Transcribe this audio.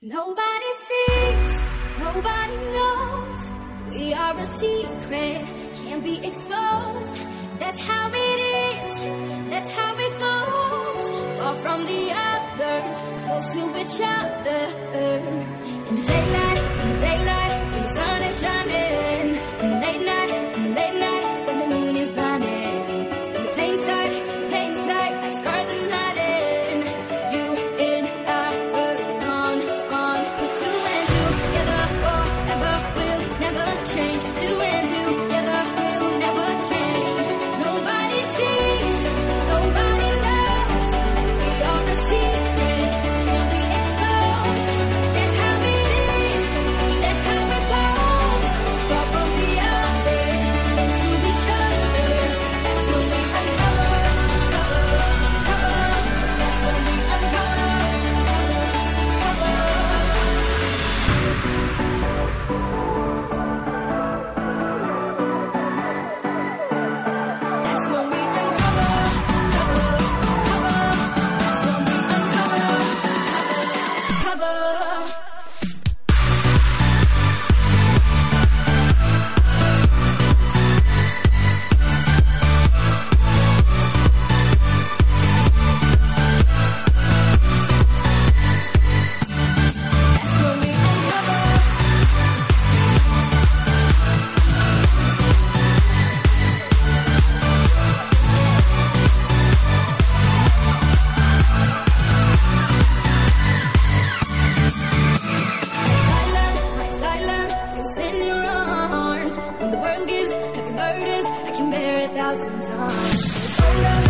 Nobody sees, nobody knows. We are a secret, can't be exposed. That's how it is, that's how it goes. Far from the others, close to each other. In the late night, in the daylight, when the sun is shining. In the late night, when the moon is blinding. In the plain sight, like stars and hiding. You and I were on. Put two and two together forever. We'll never change. Two and two together, we'll never change. Nobody sees, nobody knows. We are a secret, can't be exposed. That's how it is, that's how it goes. Far from the others, close to each other. That's when we uncover. That's when we uncover. That's when we uncover. That's when we uncover. That's when we uncover. My silent is in your arms. When the world gives heavy burdens, I can bear 1,000 times. Oh, love.